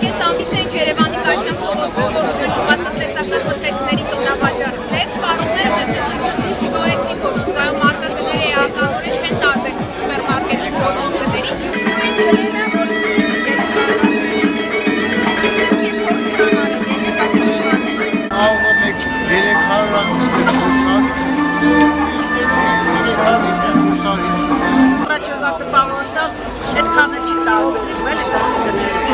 Ես ամիսեջ Երևանի Կայսյան փողոցում գործում ենք գյուղատնտեսական մթերքների տոնավաճառում։ Դեպ սպառողները մեզ հետ զրուցեցին, որ շուկայում մարգագները էականորեն չեն տարբերվում սուպերմարկետի գների։ Նույն գներն է, որ ես փորձի համար եմ եկել, բայց փոշման է։ Ահա մեկ 300 Առաջվա տպավորությամբ այդքանը չի տարբերվում, էլ դասի գծերից։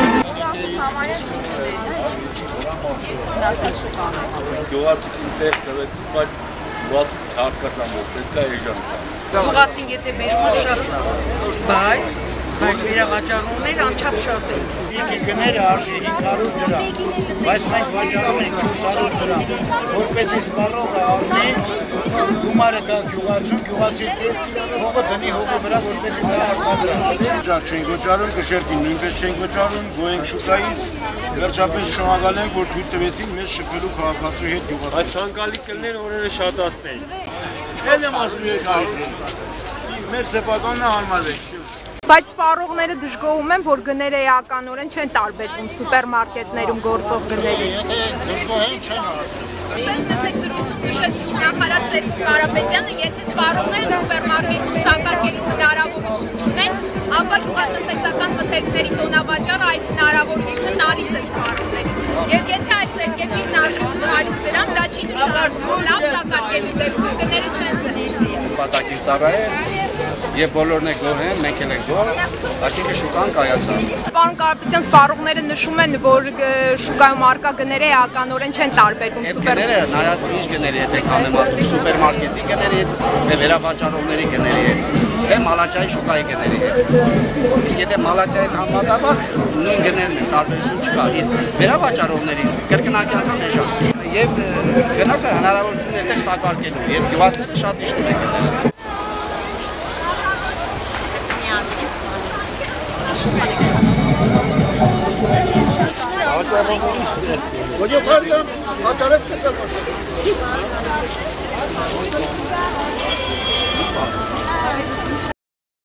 Գյուղացին տեղ տվեցին, բայց գյուղացին հասկացան, որ պետք է էժան տա։ Գյուղացին եթե բերում է շատ լավ, բայց վերավաճառումներ անչափ շատ են։ Ինքի գները արժի 500 դրամ, բայց մենք վաճառում ենք 400 դրամ, որպեսզի սպառողը առնի, գումարը գա գյուղացուն, գյուղացի հողը դնի հողի վրա, որպեսզի դա արտադրի։ Ջար չենք վճարում, կշերտին նույնպես չենք վճարում, գոյենք շուկայից, վերջապես շնորհակալ ենք, որ թույլ տվեցին մեզ շփվելու քաղաքացու հետ գյուղացու։ Այս ցանկալի կլներ օրերը շատացնել։ Չեմ ասում եկայություն։ Մեր սեփականն հարմարվեց։ Բայց սպառողները դժգոհում են, որ գները էականորեն չեն տարբերվում սուպերմարկետներում գործող գներից։ Դժգոհ են չեն արել։ Ինչպես մեզ հետ զրույցում նշեց նախարար Սերգո Կարապետյանը, եթե սպառողները սուպերմարկետում սակարկելու հնարավորություն չունեն, ապա գյուղատնտեսական մթերքների տոնավաճառը այդ հնարավորությունը տալիս է սպառողներին։ Եվ եթե այս երկեֆին արժի 100 դրամ, դա չի նշանակում, որ լավ սակարկելու դեպքում գները չեն զրկվի։ Պատակի ծառայեց եւ բոլորն է գոհ են, մենք էլ ենք գոհ, այսինքն շուկան կայացավ։ Պարոն Կարապետյան, սպառողները նշում են, որ շուկայում առկա գները էականորեն չեն տարբերվում Գները նայած ինչ գների հետ եք անեմ, սուպերմարկետի գների հետ, թե վերավաճառողների գների հետ, թե մալացիայի շուկայի գների հետ։ Իսկ եթե մալացիայի հետ համեմատաբար նույն գներն են, տարբերություն չկա, իսկ վերավաճառողների կրկնակի անգամ էժան։ Եվ գնակը հնարավորություն էստեղ սակարկելու, եւ գյուղացիները շատ իշխում են գները։ Ոչոքարդամ, հաճարեց տեղ։